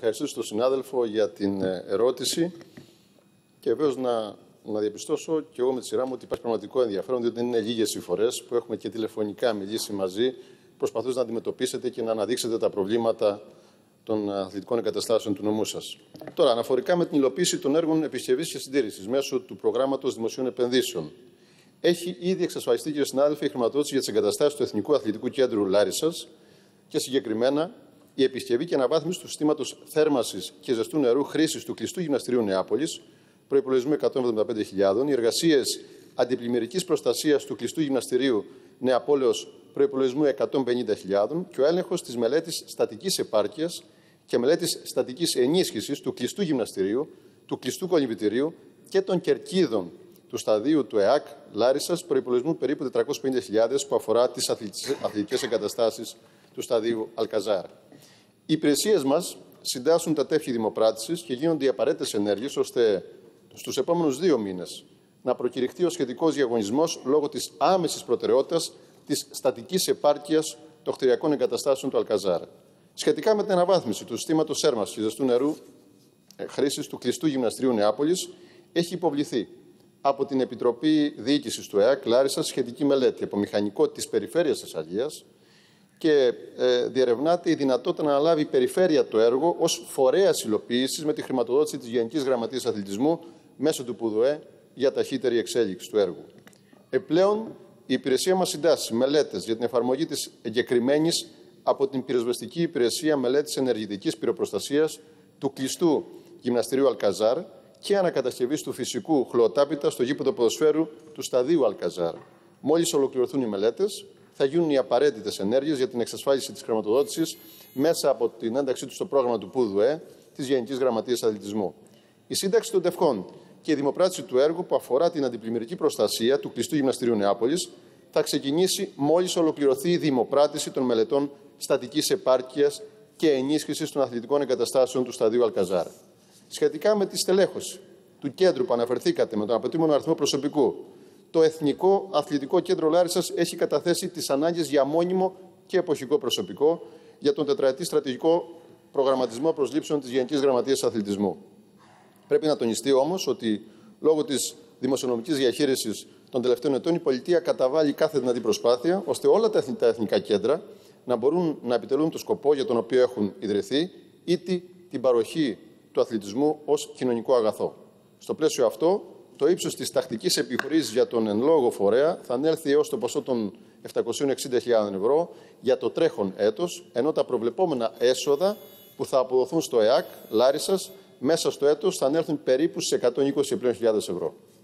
ευχαριστήσω τον συνάδελφο για την ερώτηση και βεβαίως να διαπιστώσω και εγώ με τη σειρά μου ότι υπάρχει πραγματικό ενδιαφέρον, διότι δεν είναι λίγες οι φορές που έχουμε και τηλεφωνικά μιλήσει μαζί, προσπαθώντας να αντιμετωπίσετε και να αναδείξετε τα προβλήματα των αθλητικών εγκαταστάσεων του νομού σας. Τώρα, αναφορικά με την υλοποίηση των έργων επισκευής και συντήρησης μέσω του προγράμματος δημοσίων επενδύσεων, έχει ήδη εξασφαλιστεί, κύριε συνάδελφε, η χρηματοδότηση για τις εγκαταστάσεις του Εθνικού Αθλητικού Κέντρου Λάρισσας και συγκεκριμένα η επισκευή και αναβάθμιση του συστήματος θέρμανσης και ζεστού νερού χρήσης του κλειστού γυμναστηρίου Νεάπολης, προϋπολογισμού 175.000, οι εργασίες αντιπλημμυρικής προστασίας του κλειστού γυμναστηρίου Νεαπόλεως, προϋπολογισμού 150.000 και ο έλεγχος της μελέτης στατικής επάρκειας και μελέτης στατικής ενίσχυσης του κλειστού γυμναστηρίου, του κλειστού κολυμβητηρίου και των κερκίδων του σταδίου του ΕΑΚ Λάρισσας, προϋπολογισμού περίπου 450.000 που αφορά τις αθλητικές εγκαταστάσεις του σταδίου Αλκαζάρ. Οι υπηρεσίες μας συντάσσουν τα τεύχη δημοπράτησης και γίνονται οι απαραίτητες ενέργειες ώστε στους επόμενους 2 μήνες να προκηρυχθεί ο σχετικός διαγωνισμός λόγω της άμεσης προτεραιότητας της στατικής επάρκειας των κτηριακών εγκαταστάσεων του Αλκαζάρ. Σχετικά με την αναβάθμιση του συστήματος θέρμανσης και ζεστού νερού χρήσης του κλειστού γυμναστηρίου Νεάπολης, έχει υποβληθεί από την Επιτροπή Διοίκησης του ΕΑΚ Λάρισσας σχετική μελέτη από μηχανικό της Περιφέρειας Θεσσαλίας και διερευνάται η δυνατότητα να αναλάβει η Περιφέρεια το έργο ως φορέας υλοποίησης με τη χρηματοδότηση της Γενικής Γραμματείας Αθλητισμού μέσω του ΠΟΔΟΕ για ταχύτερη εξέλιξη του έργου. Επιπλέον, η υπηρεσία μας συντάσσει μελέτες για την εφαρμογή της εγκεκριμένης από την Πυροσβεστική Υπηρεσία Μελέτης Ενεργητικής Πυροπροστασίας του κλειστού γυμναστηρίου Αλκαζάρ και ανακατασκευής του φυσικού χλωοτάπητα στο γήπεδο ποδοσφαίρου του σταδίου Αλκαζάρ. Μόλις ολοκληρωθούν οι μελέτες, θα γίνουν οι απαραίτητες ενέργειες για την εξασφάλιση της χρηματοδότησης μέσα από την ένταξή του στο πρόγραμμα του ΠΟΔΟΕ της Γενικής Γραμματείας Αθλητισμού. Η σύνταξη των τευχών και η δημοπράτηση του έργου που αφορά την αντιπλημμυρική προστασία του κλειστού γυμναστηρίου Νεάπολης θα ξεκινήσει μόλις ολοκληρωθεί η δημοπράτηση των μελετών στατικής επάρκειας και ενίσχυσης των αθλητικών εγκαταστάσεων του σταδίου Αλκαζάρ. Σχετικά με τη στελέχωση του κέντρου που αναφερθήκατε με τον απαιτούμενο αριθμό προσωπικού, το Εθνικό Αθλητικό Κέντρο Λάρισσας έχει καταθέσει τις ανάγκες για μόνιμο και εποχικό προσωπικό για τον τετραετή στρατηγικό προγραμματισμό προσλήψεων της Γενικής Γραμματείας Αθλητισμού. Πρέπει να τονιστεί όμως ότι λόγω της δημοσιονομικής διαχείρισης των τελευταίων ετών η πολιτεία καταβάλει κάθε δυνατή προσπάθεια ώστε όλα τα εθνικά κέντρα να μπορούν να επιτελούν το σκοπό για τον οποίο έχουν ιδρυθεί, είτε την παροχή του αθλητισμού ως κοινωνικό αγαθό. Στο πλαίσιο αυτό, το ύψος της τακτικής επιχορήγησης για τον εν λόγω φορέα θα ανέλθει έως το ποσό των 760.000 ευρώ για το τρέχον έτος, ενώ τα προβλεπόμενα έσοδα που θα αποδοθούν στο ΕΑΚ Λάρισσας μέσα στο έτος θα ανέλθουν περίπου στις 120.000 ευρώ.